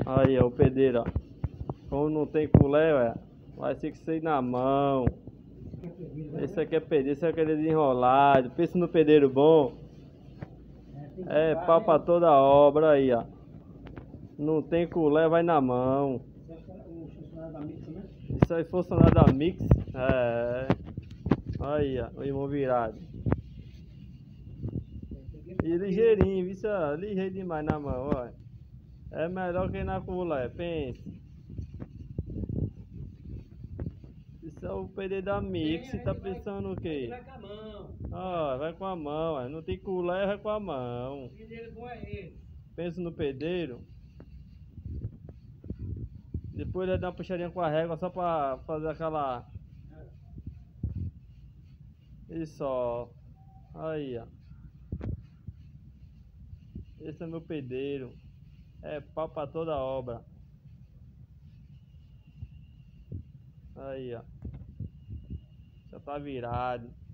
Aí, ó, o pedreiro, ó. Como não tem culé, ué, vai ter que ser na mão. Esse aqui é pedreiro, esse aqui é desenrolado. Pensa no pedreiro bom. É pau pra toda obra aí, ó. Não tem culé, vai na mão. Isso aí funcionário da Mix. É. Aí, ó, o irmão virado. E ligeirinho, isso é ligeiro demais na mão, ó. É melhor que na culé, pensa. Isso é o PD da Mix, você tá pensando o quê? Vai com a mão. Ó, vai com a mão, ó. Não tem culé, vai com a mão. O pedreiro bom é esse. Pensa no pedreiro. Depois ele dá uma puxadinha com a régua só pra fazer aquela. Isso, ó. Aí, ó. Esse é meu pedreiro. É pau pra toda obra. Aí, ó. Já tá virado.